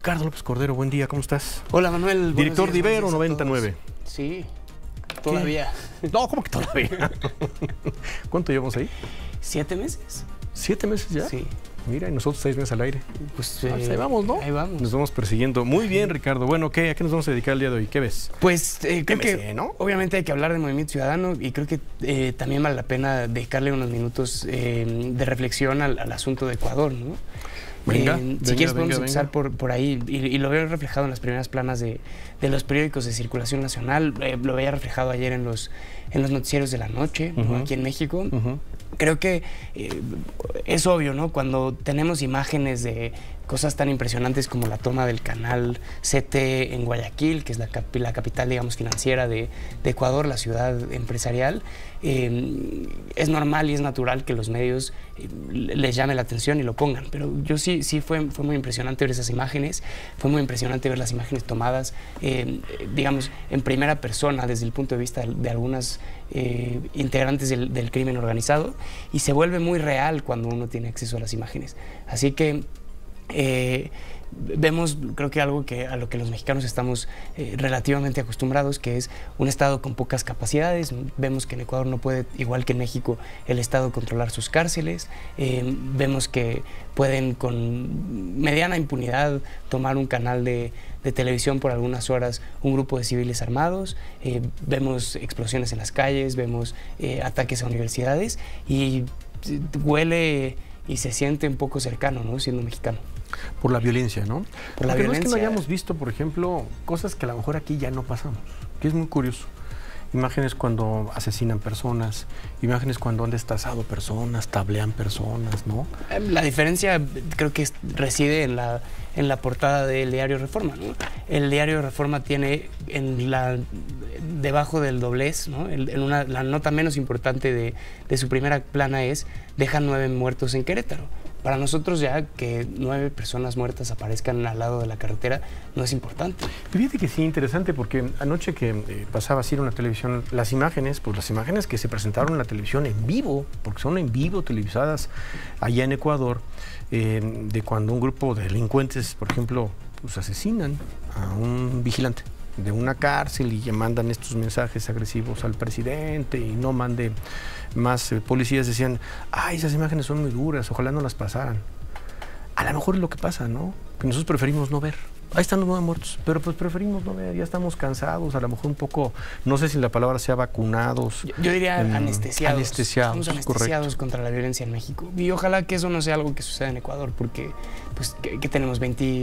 Ricardo López Cordero, buen día, ¿cómo estás? Hola Manuel. Director de Ibero 99. Sí, todavía. No, ¿cómo que todavía? ¿Cuánto llevamos ahí? 7 meses. ¿7 meses ya? Sí. Mira, y nosotros 6 meses al aire. Pues ahí vamos, ¿no? Ahí vamos. Nos vamos persiguiendo. Muy bien, Ricardo. Bueno, ¿a qué nos vamos a dedicar el día de hoy? ¿Qué ves? Pues creo que ¿no? obviamente hay que hablar de Movimiento Ciudadano y creo que también vale la pena dedicarle unos minutos de reflexión al asunto de Ecuador, ¿no? Venga, si quieres podemos empezar por ahí y lo veo reflejado en las primeras planas de los periódicos de circulación nacional, lo veía reflejado ayer en los noticieros de la noche, ¿no? Aquí en México. Creo que es obvio, ¿no? Cuando tenemos imágenes de cosas tan impresionantes como la toma del canal CT en Guayaquil, que es la capital, digamos, financiera de Ecuador, la ciudad empresarial, es normal y es natural que los medios les llame la atención y lo pongan. Pero yo sí fue muy impresionante ver esas imágenes, fue muy impresionante ver las imágenes tomadas, digamos, en primera persona desde el punto de vista de algunas integrantes del crimen organizado, y se vuelve muy real cuando uno tiene acceso a las imágenes. Así que vemos, creo que algo a lo que los mexicanos estamos relativamente acostumbrados, que es un Estado con pocas capacidades. Vemos que en Ecuador no puede, igual que en México, el Estado controlar sus cárceles. Vemos que pueden con mediana impunidad tomar un canal de televisión por algunas horas un grupo de civiles armados. Vemos explosiones en las calles, vemos ataques a universidades y huele y se siente un poco cercano, ¿no? Siendo mexicano. Por la violencia, ¿no? Por la Porque violencia. No es que no hayamos visto, por ejemplo, cosas que a lo mejor aquí ya no pasamos, que es muy curioso. Imágenes cuando asesinan personas, imágenes cuando han destazado personas, tablean personas, ¿no? La diferencia creo que reside en la portada del diario Reforma, ¿no? El diario Reforma tiene debajo del doblez, ¿no? La nota menos importante de su primera plana es: dejan 9 muertos en Querétaro. Para nosotros ya que 9 personas muertas aparezcan al lado de la carretera no es importante. Fíjate que sí, interesante, porque anoche que pasaba así en una televisión, las imágenes que se presentaron en la televisión en vivo, porque son en vivo televisadas allá en Ecuador, de cuando un grupo de delincuentes, por ejemplo, pues asesinan a un vigilante de una cárcel y mandan estos mensajes agresivos al presidente y no mande más policías. Decían, ay, esas imágenes son muy duras, ojalá no las pasaran. A lo mejor es lo que pasa, ¿no? Que nosotros preferimos no ver. Ahí están los 9 muertos, pero pues preferimos no ver, ya estamos cansados, a lo mejor un poco, no sé si la palabra sea vacunados. Yo diría anestesiados. Anestesiados, estamos anestesiados contra la violencia en México. Y ojalá que eso no sea algo que suceda en Ecuador, porque pues que tenemos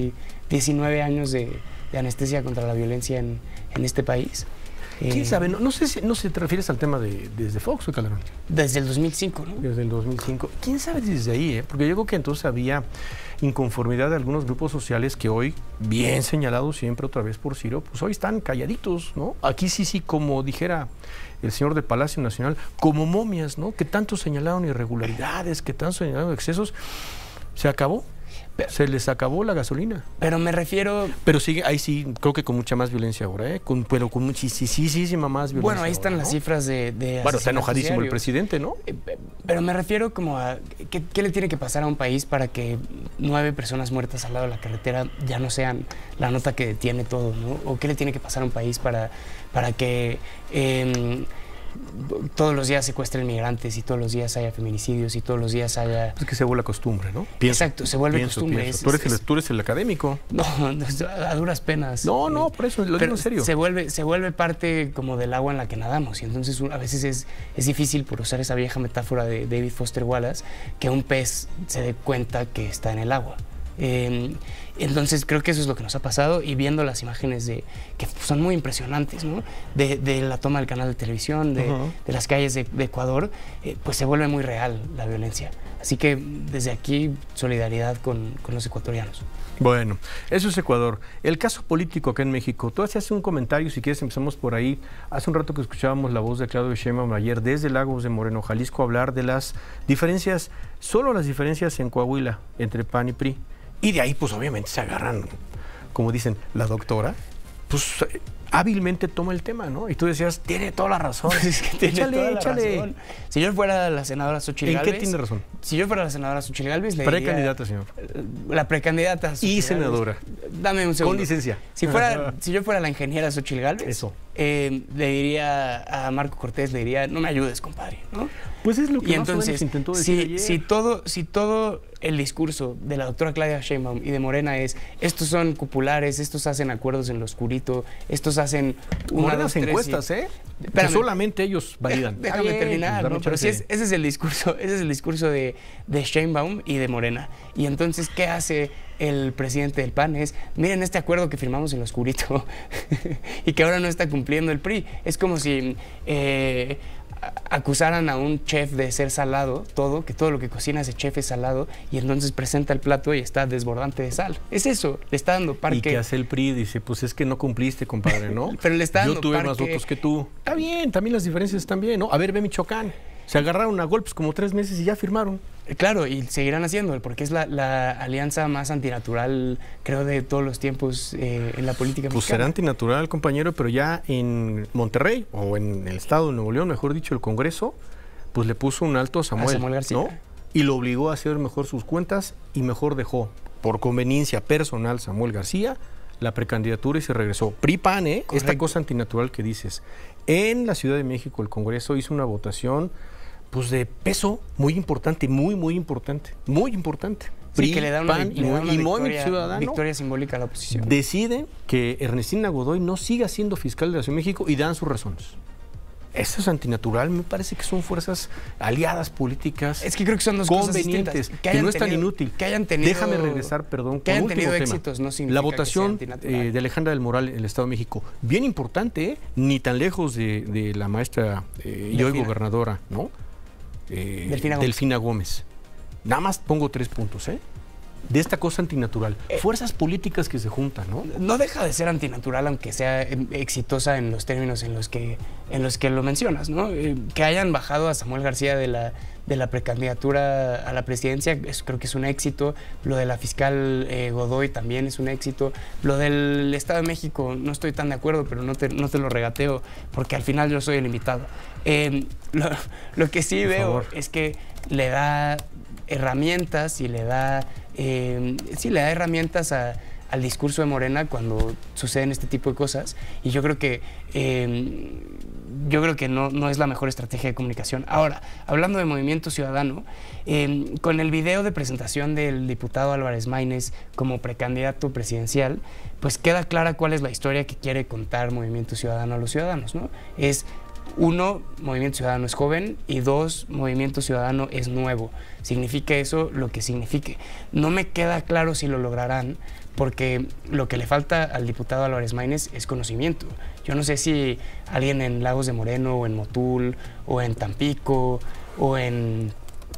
19 años de anestesia contra la violencia en este país. ¿Quién sabe? No sé si te refieres al tema desde Fox o Calderón. Desde el 2005, ¿no? Desde el 2005. ¿Quién sabe desde ahí? Porque yo creo que entonces había inconformidad de algunos grupos sociales que hoy, bien señalados siempre otra vez por Ciro, pues hoy están calladitos, ¿no? Aquí sí, como dijera el señor de Palacio Nacional, como momias, ¿no? Que tanto señalaron irregularidades, que tanto señalaron excesos. Se acabó. Se les acabó la gasolina. Pero me refiero... Pero sigue, ahí sí, creo que con mucha más violencia ahora, pero con muchísima más violencia. Bueno, ahí están ahora, las ¿no? cifras de Bueno, está enojadísimo diarios. el presidente, ¿no? Pero me refiero como a... ¿Qué le tiene que pasar a un país para que 9 personas muertas al lado de la carretera ya no sean la nota que detiene todo, ¿no? ¿O qué le tiene que pasar a un país para que... todos los días secuestren migrantes y todos los días haya feminicidios y todos los días haya... Es que se vuelve costumbre, ¿no? Exacto, se vuelve costumbre. Tú eres el académico. No, a duras penas. No, por eso lo digo en serio. Se vuelve parte como del agua en la que nadamos, y entonces a veces es difícil, por usar esa vieja metáfora de David Foster Wallace, que un pez se dé cuenta que está en el agua. Entonces creo que eso es lo que nos ha pasado, y viendo las imágenes que son muy impresionantes, ¿no? de la toma del canal de televisión, de las calles de Ecuador, pues se vuelve muy real la violencia. Así que desde aquí, solidaridad con los ecuatorianos. Bueno, eso es Ecuador. El caso político acá en México. Tú hacías un comentario, si quieres empezamos por ahí. Hace un rato que escuchábamos la voz de Claudio Sheinbaum ayer desde Lagos de Moreno, Jalisco, hablar de las diferencias, solo las diferencias en Coahuila entre PAN y PRI. Y de ahí, pues obviamente se agarran, como dicen, la doctora, pues hábilmente toma el tema, ¿no? Y tú decías, tiene toda la razón. Pues es que tiene toda la razón. Si yo fuera la senadora Xochitl Gálvez... ¿En qué tiene razón? Si yo fuera la senadora Xochitl Gálvez, le diría... Precandidata, señor. La precandidata Xochitl Y senadora. Gálvez. Dame un segundo. Con licencia. Si yo fuera la ingeniera Xochitl Gálvez... Eso. Le diría a Marco Cortés, le diría, no me ayudes, compadre, ¿no? Pues es lo que y más entonces, o menos intentó decir ayer. Si todo el discurso de la doctora Claudia Sheinbaum y de Morena es, estos son cupulares, estos hacen acuerdos en lo oscurito, estos hacen unas encuestas, que solamente ellos validan. Déjame terminar, ¿no? Pero sí, ese es el discurso de Sheinbaum y de Morena. Y entonces, ¿qué hace el presidente del PAN? Es, miren este acuerdo que firmamos en lo oscurito y que ahora no está cumpliendo el PRI. Es como si acusaran a un chef de ser salado, que todo lo que cocina ese chef es salado, y entonces presenta el plato y está desbordante de sal. Es eso, le está dando parque. ¿Y qué hace el PRI? Dice, pues es que no cumpliste, compadre, ¿no? Pero le está dando Yo tuve parque. más votos que tú. Está bien, también las diferencias están bien, ¿no? A ver, ve Michoacán. Se agarraron a golpes como 3 meses y ya firmaron. Claro, y seguirán haciéndolo, porque es la alianza más antinatural, creo, de todos los tiempos en la política mexicana. Pues será antinatural, compañero, pero ya en Monterrey, o en el estado de Nuevo León, mejor dicho, el Congreso, pues le puso un alto a Samuel García, ¿no? Y lo obligó a hacer mejor sus cuentas y mejor dejó, por conveniencia personal, Samuel García, la precandidatura y se regresó. PRI-PAN, esta cosa antinatural que dices. En la Ciudad de México, el Congreso hizo una votación pues de peso muy importante, muy importante. Sí, PRI, que le da una, PAN y Movimiento Ciudadano victoria simbólica a la oposición. Deciden que Ernestina Godoy no siga siendo fiscal de la Ciudad de México y dan sus razones. Eso es antinatural, me parece que son fuerzas aliadas políticas. Es que creo que son dos cosas distintas. Que no es tan inútil. Que hayan tenido, déjame regresar, perdón, que hayan tenido tema. éxitos, no significa la votación que sea antinatural. de Alejandra del Moral en el Estado de México, bien importante, ni tan lejos de la maestra y hoy gobernadora, ¿no? Delfina Gómez. Nada más pongo 3 puntos, de esta cosa antinatural. Fuerzas políticas que se juntan, ¿no? No deja de ser antinatural, aunque sea exitosa en los términos en los que lo mencionas, ¿no? Que hayan bajado a Samuel García de la precandidatura a la presidencia, creo que es un éxito. Lo de la fiscal Godoy también es un éxito. Lo del Estado de México no estoy tan de acuerdo, pero no te lo regateo, porque al final yo soy el invitado. Lo que sí veo es que le da herramientas y le da herramientas al discurso de Morena cuando suceden este tipo de cosas, y yo creo que no es la mejor estrategia de comunicación. Ahora, hablando de Movimiento Ciudadano, con el video de presentación del diputado Álvarez Maínez como precandidato presidencial, pues queda clara cuál es la historia que quiere contar Movimiento Ciudadano a los ciudadanos, ¿no? Es 1, Movimiento Ciudadano es joven, y 2, Movimiento Ciudadano es nuevo. Significa eso lo que signifique. No me queda claro si lo lograrán, porque lo que le falta al diputado Álvarez Maínez es conocimiento. Yo no sé si alguien en Lagos de Moreno, o en Motul, o en Tampico, o en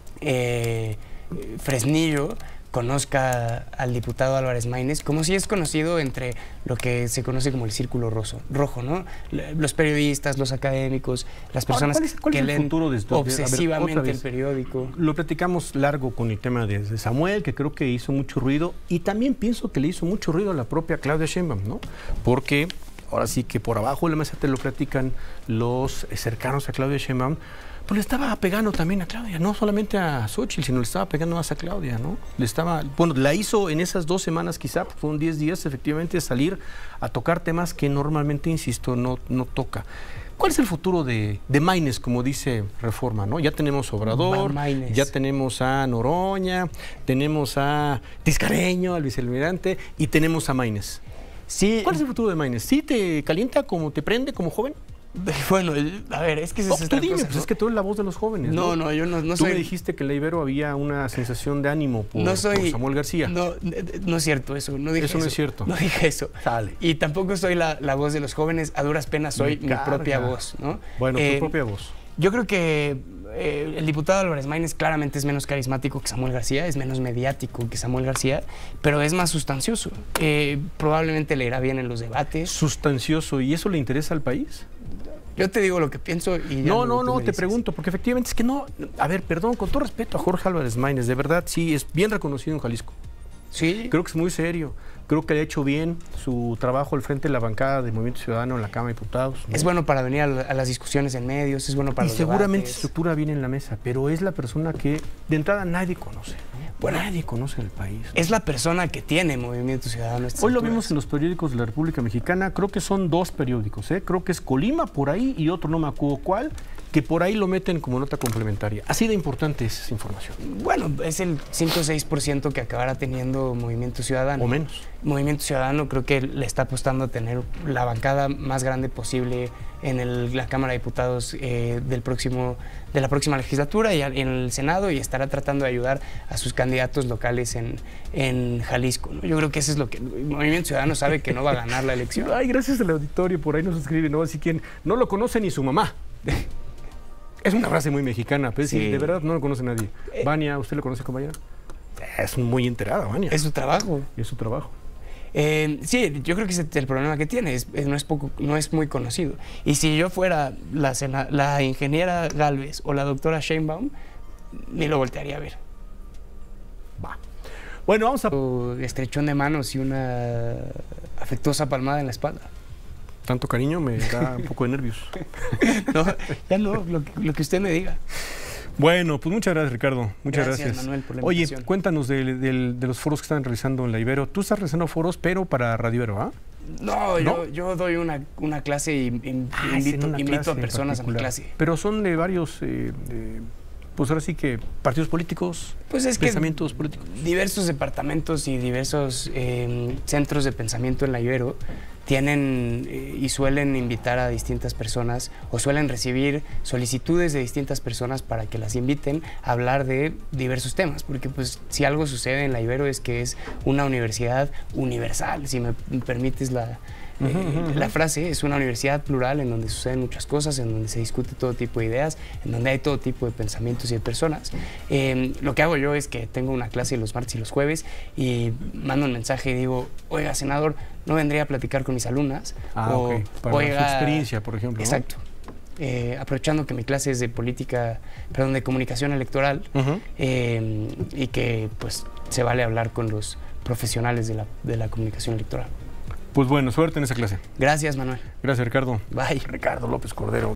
Fresnillo conozca al diputado Álvarez Maínez, como si es conocido entre lo que se conoce como el círculo rojo, ¿no? Los periodistas, los académicos, las personas ¿Cuál es el leen futuro de esto? obsesivamente el periódico. Lo platicamos largo con el tema de Samuel, que creo que hizo mucho ruido, y también pienso que le hizo mucho ruido a la propia Claudia Sheinbaum, ¿no? Porque ahora sí que por abajo de la mesa te lo platican los cercanos a Claudia Sheinbaum, pues le estaba pegando también a Claudia, no solamente a Xochitl, sino le estaba pegando más a Claudia, ¿no? La hizo en esas 2 semanas quizá, fueron 10 días, efectivamente, salir a tocar temas que normalmente, insisto, no toca. ¿Cuál es el futuro de Maínez, como dice Reforma, ¿no? Ya tenemos a Obrador, ya tenemos a Noroña, tenemos a Tiscareño, al vicealmirante, y tenemos a Maínez. Sí. ¿Cuál es el futuro de Maínez? ¿Sí te calienta, como te prende como joven? Bueno, a ver, es que tú dime, pues es que tú eres la voz de los jóvenes, ¿no? No, yo no soy... Tú me dijiste que en la Ibero había una sensación de ánimo por Samuel García. No es cierto eso, no dije eso. Eso no es cierto. No dije eso. Sale. Y tampoco soy la voz de los jóvenes, a duras penas soy mi propia voz, ¿no? Bueno, tu propia voz. Yo creo que el diputado Álvarez Maínez claramente es menos carismático que Samuel García, es menos mediático que Samuel García, pero es más sustancioso. Probablemente le irá bien en los debates. ¿Sustancioso? ¿Y eso le interesa al país? Yo te digo lo que pienso y No, te pregunto, porque efectivamente es que no... A ver, perdón, con todo respeto a Jorge Álvarez Maínez, de verdad, sí, es bien reconocido en Jalisco. Sí. Creo que es muy serio. Creo que ha hecho bien su trabajo al frente de la bancada de Movimiento Ciudadano en la Cámara de Diputados, ¿no? Es bueno para venir a las discusiones en medios, es bueno para los seguramente debates. estructura bien en la mesa, pero es la persona que de entrada nadie conoce, ¿no? Bueno, nadie conoce el país, ¿no? Es la persona que tiene Movimiento Ciudadano. Hoy lo vimos en los periódicos de la República Mexicana, creo que son 2 periódicos, ¿eh? Creo que es Colima por ahí y otro no me acuerdo cuál, que por ahí lo meten como nota complementaria. Así de importante es esa información. Bueno, es el 5 o 6% que acabará teniendo Movimiento Ciudadano. O menos. Movimiento Ciudadano creo que le está apostando a tener la bancada más grande posible en la Cámara de Diputados de la próxima legislatura y en el Senado, y estará tratando de ayudar a sus candidatos locales en Jalisco, ¿no? Yo creo que eso es lo que Movimiento Ciudadano sabe, que no va a ganar la elección. Ay, gracias al auditorio, por ahí nos escribe, no así quien no lo conoce ni su mamá. Es una frase muy mexicana, pero sí, de verdad no lo conoce nadie. Vania, ¿usted lo conoce, compañera? Es muy enterada, Vania. Es su trabajo. Es su trabajo. Sí, yo creo que ese es el problema que tiene, no es muy conocido. Y si yo fuera la ingeniera Gálvez o la doctora Sheinbaum, ni lo voltearía a ver. Va. Bueno, vamos a... Estrechón de manos y una afectuosa palmada en la espalda. Tanto cariño me da un poco de nervios. No, ya no, lo que usted me diga. Bueno, pues muchas gracias, Ricardo. Muchas gracias. Manuel, por la Oye, invitación. cuéntanos de los foros que están realizando en la Ibero. Tú estás realizando foros, pero para Radio Ibero, ¿ah? No, yo doy una clase y invito a personas a mi clase. Pero son de varios, pues ahora sí que partidos políticos, pues es pensamientos políticos. Diversos departamentos y diversos centros de pensamiento en la Ibero tienen y suelen invitar a distintas personas o suelen recibir solicitudes de distintas personas para que las inviten a hablar de diversos temas, porque pues si algo sucede en la Ibero es que es una universidad universal, si me permites la frase, es una universidad plural en donde suceden muchas cosas, en donde se discute todo tipo de ideas, en donde hay todo tipo de pensamientos y de personas. Lo que hago yo es que tengo una clase los martes y los jueves y mando un mensaje y digo, oiga, senador, ¿no vendría a platicar con mis alumnas? Okay. Para su experiencia, por ejemplo, ¿no? Exacto. Aprovechando que mi clase es de de comunicación electoral, y que pues se vale hablar con los profesionales de la comunicación electoral. Pues bueno, suerte en esa clase. Gracias, Manuel. Gracias, Ricardo. Bye. Ricardo López Cordero.